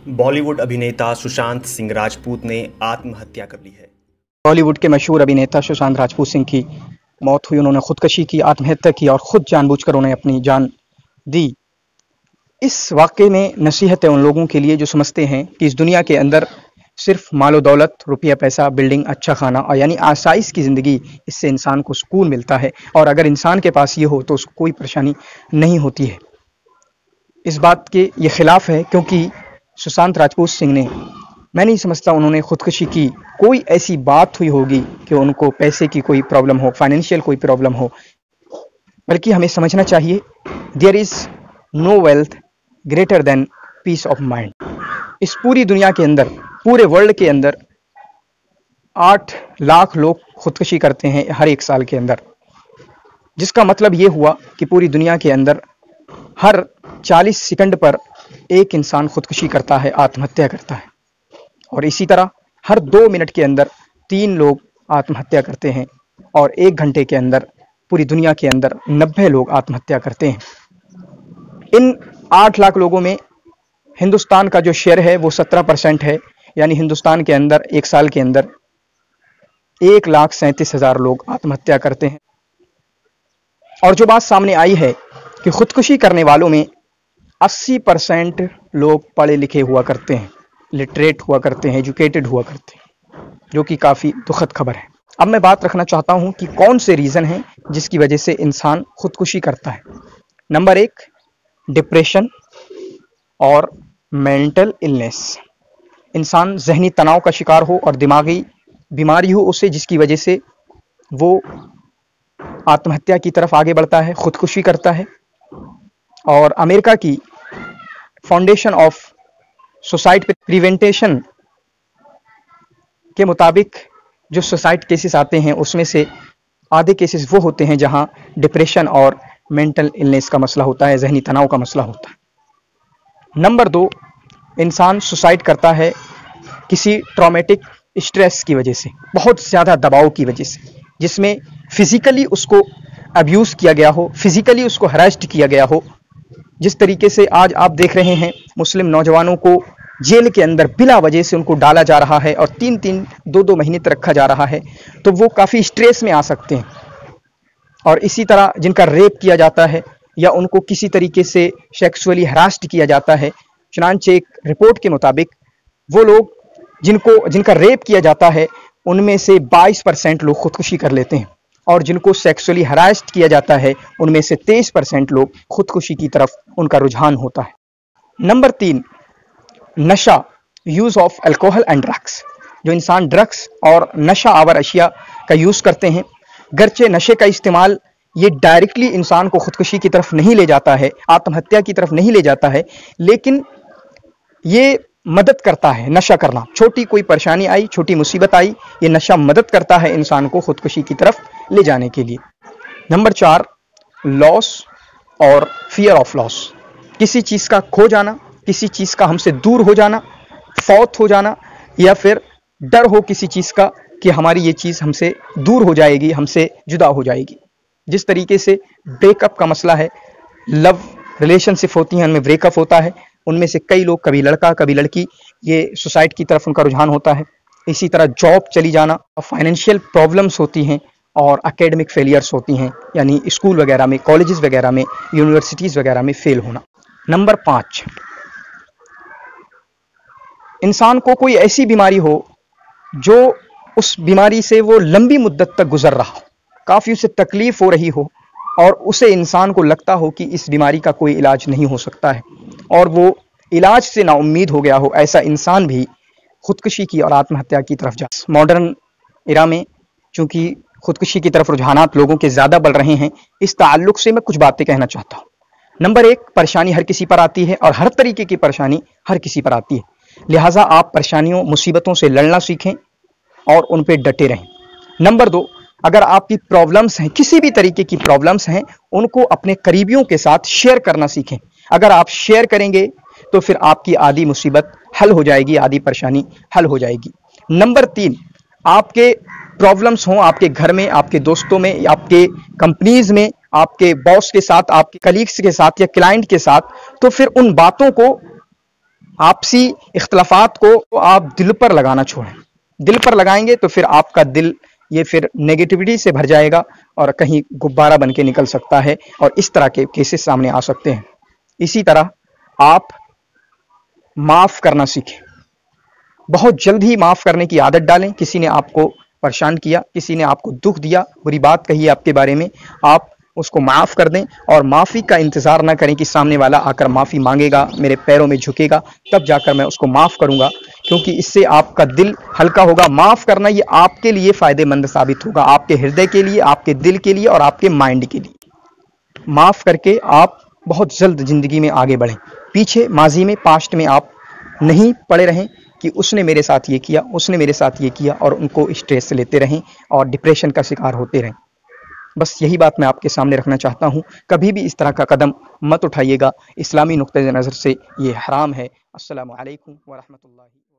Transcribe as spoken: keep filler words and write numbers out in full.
बॉलीवुड अभिनेता सुशांत सिंह राजपूत ने आत्महत्या कर ली है। बॉलीवुड के मशहूर अभिनेता सुशांत राजपूत सिंह की मौत हुई। उन्होंने खुदकशी की, आत्महत्या की और खुद जानबूझकर उन्हें अपनी जान दी। इस वाक़े में नसीहत है उन लोगों के लिए जो समझते हैं कि इस दुनिया के अंदर सिर्फ मालो दौलत, रुपया पैसा, बिल्डिंग, अच्छा खाना और यानी आसाइश की ज़िंदगी, इससे इंसान को सुकून मिलता है और अगर इंसान के पास ये हो तो उसको कोई परेशानी नहीं होती है। इस बात के ये खिलाफ है क्योंकि सुशांत राजपूत सिंह ने, मैं नहीं समझता उन्होंने खुदकशी की। कोई ऐसी बात हुई होगी कि उनको पैसे की कोई प्रॉब्लम हो, फाइनेंशियल कोई प्रॉब्लम हो, बल्कि हमें समझना चाहिए there is no wealth greater than peace of mind. इस पूरी दुनिया के अंदर, पूरे वर्ल्ड के अंदर आठ लाख लोग खुदकशी करते हैं हर एक साल के अंदर, जिसका मतलब ये हुआ कि पूरी दुनिया के अंदर हर चालीस सेकंड पर एक इंसान खुदकशी करता है, आत्महत्या करता है। और इसी तरह हर दो मिनट के अंदर तीन लोग आत्महत्या करते हैं और एक घंटे के अंदर पूरी दुनिया के अंदर नब्बे लोग आत्महत्या करते हैं। इन आठ लाख लोगों में हिंदुस्तान का जो शेयर है वो सत्रह परसेंट है, यानी हिंदुस्तान के अंदर एक साल के अंदर एक लाख सैंतीस हजार लोग आत्महत्या करते हैं। और जो बात सामने आई है कि खुदकुशी करने वालों में अस्सी परसेंट लोग पढ़े लिखे हुआ करते हैं, लिटरेट हुआ करते हैं, एजुकेटेड हुआ करते हैं, जो कि काफ़ी दुखद खबर है। अब मैं बात रखना चाहता हूं कि कौन से रीज़न हैं जिसकी वजह से इंसान खुदकुशी करता है। नंबर एक, डिप्रेशन और मेंटल इलनेस। इंसान जहनी तनाव का शिकार हो और दिमागी बीमारी हो उससे, जिसकी वजह से वो आत्महत्या की तरफ आगे बढ़ता है, खुदकुशी करता है। और अमेरिका की फाउंडेशन ऑफ सुसाइड प्रिवेंटेशन के मुताबिक जो सुसाइड केसेस आते हैं उसमें से आधे केसेस वो होते हैं जहां डिप्रेशन और मेंटल इलनेस का मसला होता है, जहनी तनाव का मसला होता है। नंबर दो, इंसान सुसाइड करता है किसी ट्रॉमेटिक स्ट्रेस की वजह से, बहुत ज़्यादा दबाव की वजह से, जिसमें फिजिकली उसको अब्यूज़ किया गया हो, फिजिकली उसको हरास्ट किया गया हो। जिस तरीके से आज आप देख रहे हैं मुस्लिम नौजवानों को जेल के अंदर बिला वजह से उनको डाला जा रहा है और तीन तीन दो दो महीने तक रखा जा रहा है, तो वो काफ़ी स्ट्रेस में आ सकते हैं। और इसी तरह जिनका रेप किया जाता है या उनको किसी तरीके से सेक्सुअली हरास्ट किया जाता है, चुनांचे एक रिपोर्ट के मुताबिक वो लोग जिनको जिनका रेप किया जाता है उनमें से बाईस परसेंट लोग खुदकुशी कर लेते हैं और जिनको सेक्सुअली हरास्ट किया जाता है उनमें से तेईस परसेंट लोग खुदकुशी की तरफ उनका रुझान होता है। नंबर तीन, नशा, use of alcohol and drugs. जो इंसान ड्रग्स और नशा आवर अशिया का यूज़ करते हैं, गर्चे नशे का इस्तेमाल ये डायरेक्टली इंसान को खुदकुशी की तरफ नहीं ले जाता है, आत्महत्या की तरफ नहीं ले जाता है, लेकिन ये मदद करता है नशा करना। छोटी कोई परेशानी आई, छोटी मुसीबत आई, ये नशा मदद करता है इंसान को खुदकुशी की तरफ ले जाने के लिए। नंबर चार, लॉस और फियर ऑफ लॉस। किसी चीज़ का खो जाना, किसी चीज़ का हमसे दूर हो जाना, फौत हो जाना, या फिर डर हो किसी चीज़ का कि हमारी ये चीज़ हमसे दूर हो जाएगी, हमसे जुदा हो जाएगी। जिस तरीके से ब्रेकअप का मसला है, लव रिलेशनशिप होती हैं उनमें ब्रेकअप होता है, उनमें से कई लोग, कभी लड़का कभी लड़की, ये सुसाइड की तरफ उनका रुझान होता है। इसी तरह जॉब चली जाना, फाइनेंशियल प्रॉब्लम्स होती हैं और एकेडमिक फेलियर्स होती हैं, यानी स्कूल वगैरह में, कॉलेजेस वगैरह में, यूनिवर्सिटीज़ वगैरह में फेल होना। नंबर पाँच, इंसान को कोई ऐसी बीमारी हो जो उस बीमारी से वो लंबी मुद्दत तक गुजर रहा हो, काफ़ी उसे तकलीफ हो रही हो और उसे इंसान को लगता हो कि इस बीमारी का कोई इलाज नहीं हो सकता है और वो इलाज से नाउम्मीद हो गया हो, ऐसा इंसान भी खुदकुशी की और आत्महत्या की तरफ जा। मॉडर्न इरा में चूंकि खुदकुशी की तरफ रुझानात लोगों के ज़्यादा बढ़ रहे हैं, इस ताल्लुक से मैं कुछ बातें कहना चाहता हूँ। नंबर एक, परेशानी हर किसी पर आती है और हर तरीके की परेशानी हर किसी पर आती है, लिहाजा आप परेशानियों मुसीबतों से लड़ना सीखें और उन पर डटे रहें। नंबर दो, अगर आपकी प्रॉब्लम्स हैं, किसी भी तरीके की प्रॉब्लम्स हैं, उनको अपने करीबियों के साथ शेयर करना सीखें। अगर आप शेयर करेंगे तो फिर आपकी आधी मुसीबत हल हो जाएगी, आधी परेशानी हल हो जाएगी। नंबर तीन, आपके प्रॉब्लम्स हों आपके घर में, आपके दोस्तों में, आपके कंपनीज में, आपके बॉस के साथ, आपके कलीग्स के साथ या क्लाइंट के साथ, तो फिर उन बातों को आपसी इख्तलाफात को आप दिल पर लगाना छोड़ें। दिल पर लगाएंगे तो फिर आपका दिल ये फिर नेगेटिविटी से भर जाएगा और कहीं गुब्बारा बन के निकल सकता है और इस तरह के केसेस सामने आ सकते हैं। इसी तरह आप माफ़ करना सीखें। बहुत जल्द ही माफ़ करने की आदत डालें। किसी ने आपको परेशान किया, किसी ने आपको दुख दिया, बुरी बात कही आपके बारे में, आप उसको माफ़ कर दें और माफ़ी का इंतज़ार ना करें कि सामने वाला आकर माफ़ी मांगेगा, मेरे पैरों में झुकेगा, तब जाकर मैं उसको माफ़ करूंगा, क्योंकि इससे आपका दिल हल्का होगा। माफ़ करना ये आपके लिए फ़ायदेमंद साबित होगा, आपके हृदय के लिए, आपके दिल के लिए और आपके माइंड के लिए। माफ़ करके आप बहुत जल्द ज़िंदगी में आगे बढ़ें। पीछे माजी में, पास्ट में आप नहीं पड़े रहें कि उसने मेरे साथ ये किया, उसने मेरे साथ ये किया और उनको स्ट्रेस लेते रहें और डिप्रेशन का शिकार होते रहें। बस यही बात मैं आपके सामने रखना चाहता हूँ। कभी भी इस तरह का कदम मत उठाइएगा। इस्लामी नुक्ते नज़र से ये हराम है। अस्सलामु अलैकुम व रहमतुल्लाहि।